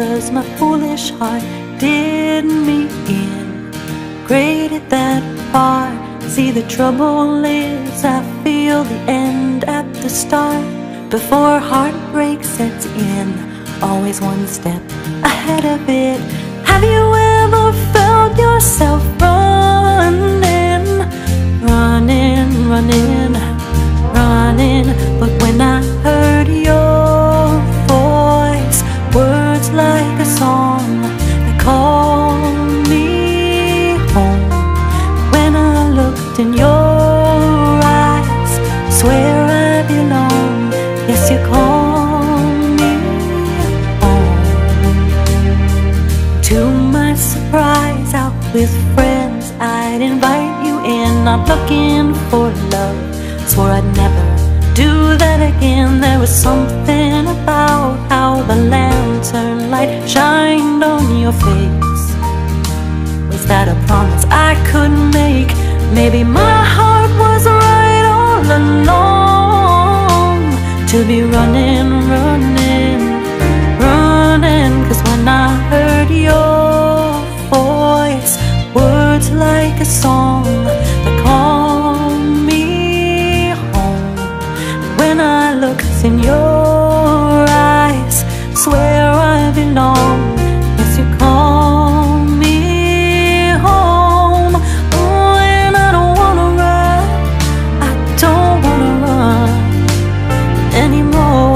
'cause my foolish heart did me in. Graded that part. See, the trouble is I feel the end at the start. Before heartbreak sets in, always one step ahead of it. Have you ever felt yourself running, running, running, running? But when I heard your voice, words like a song that called me home. When I looked in your eyes, swear I belong. Yes, you call me home. To my surprise, out with friends, I'd invite you in. Not looking for love, swore I'd never do that again. There was something about how the lantern light shined on your face. Was that a promise I could make? Maybe my heart was right all along, to be running, running, running. 'Cause when I heard your voice, words like a song that called me home. When I looked in your eyes, swear I belong. Yes, you call me home. Oh, and I don't wanna run, I don't wanna run anymore.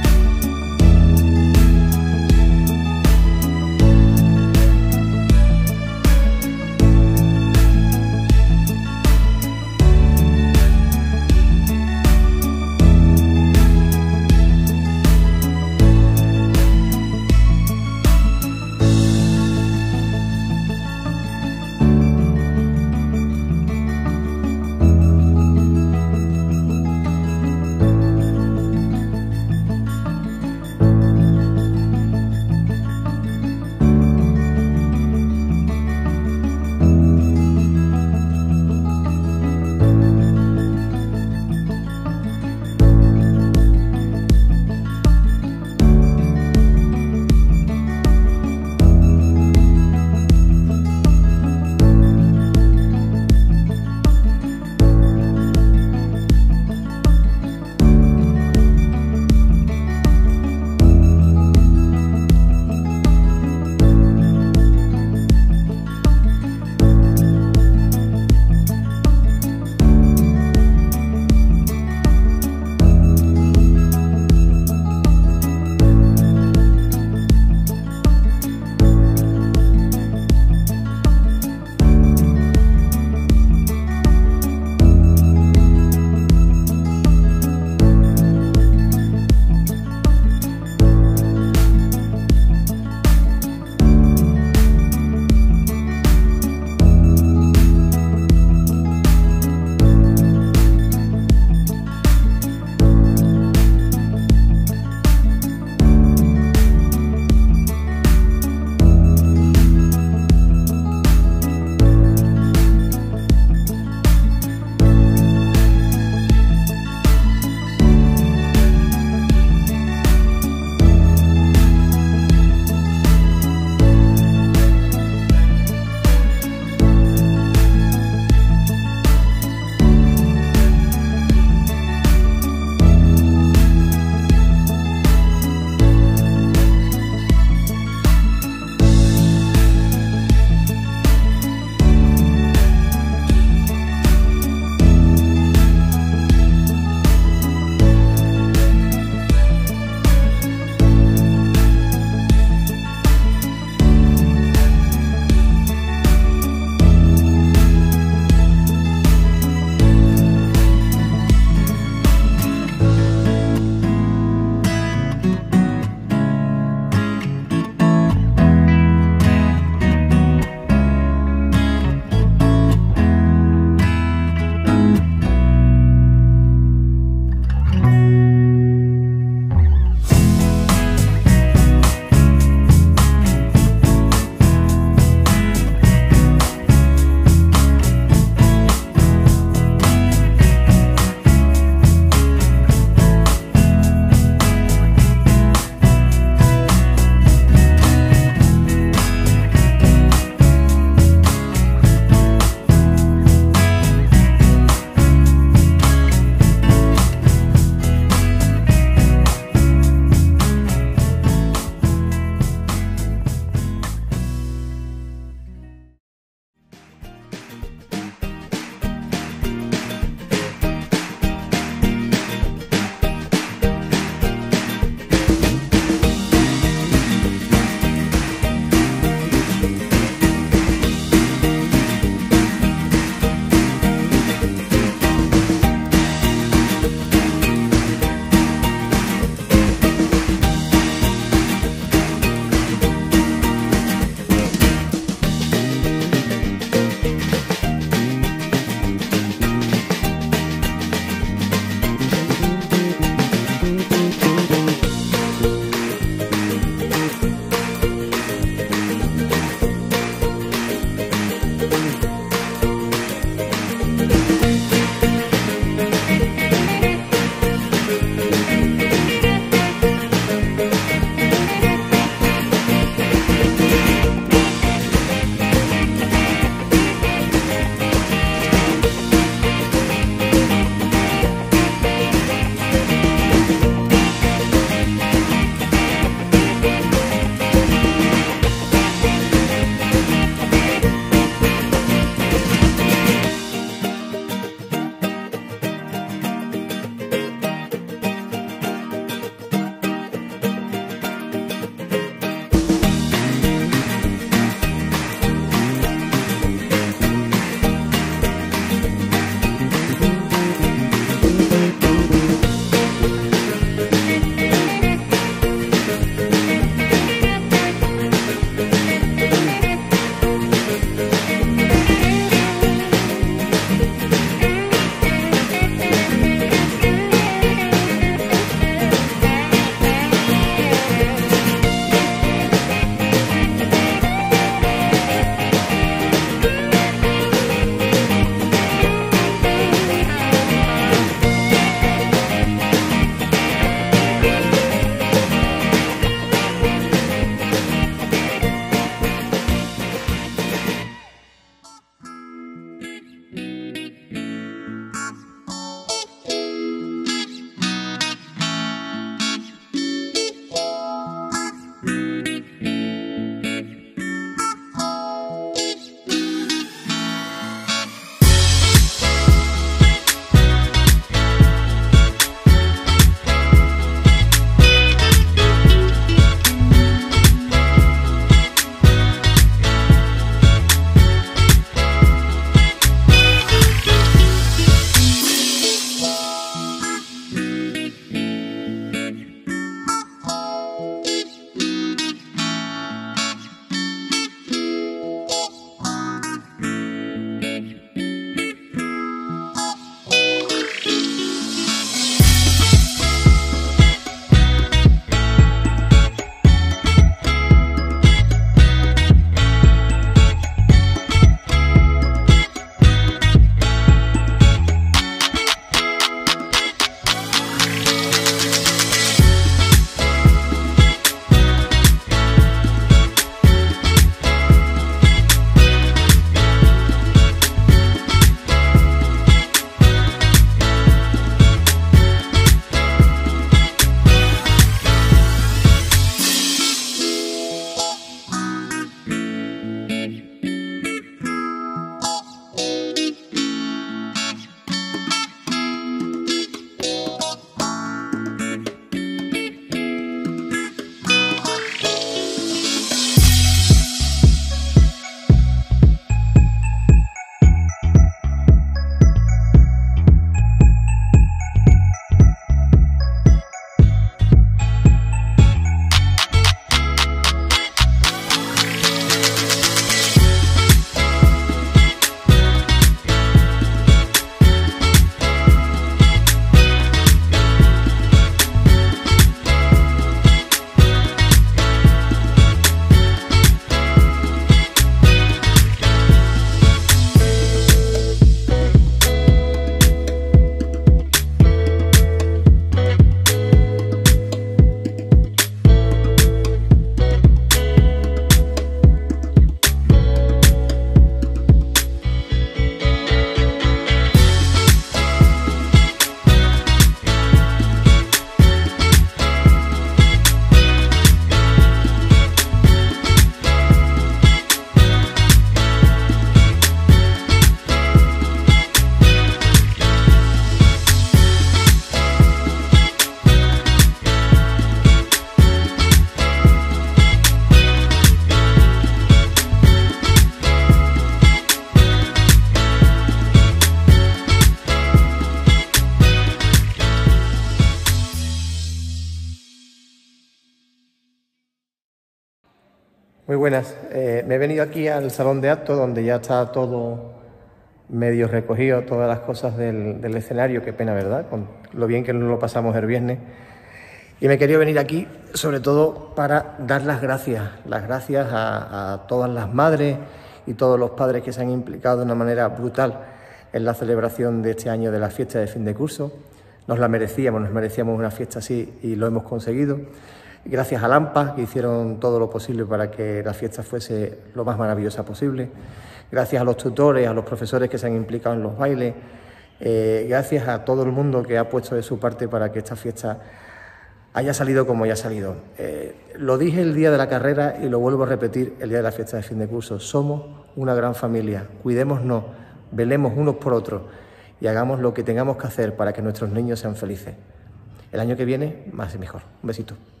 Muy buenas. Me he venido aquí al salón de actos donde ya está todo medio recogido, todas las cosas del escenario. Qué pena, ¿verdad? Con lo bien que nos lo pasamos el viernes. Y me he querido venir aquí sobre todo para dar las gracias a todas las madres y todos los padres que se han implicado de una manera brutal en la celebración de este año de la fiesta de fin de curso. Nos merecíamos una fiesta así y lo hemos conseguido. Gracias a Lampa, que hicieron todo lo posible para que la fiesta fuese lo más maravillosa posible. Gracias a los tutores, a los profesores que se han implicado en los bailes. Gracias a todo el mundo que ha puesto de su parte para que esta fiesta haya salido como haya salido. Lo dije el día de la carrera y lo vuelvo a repetir el día de la fiesta de fin de curso. Somos una gran familia. Cuidémonos, velemos unos por otros y hagamos lo que tengamos que hacer para que nuestros niños sean felices. El año que viene, más y mejor. Un besito.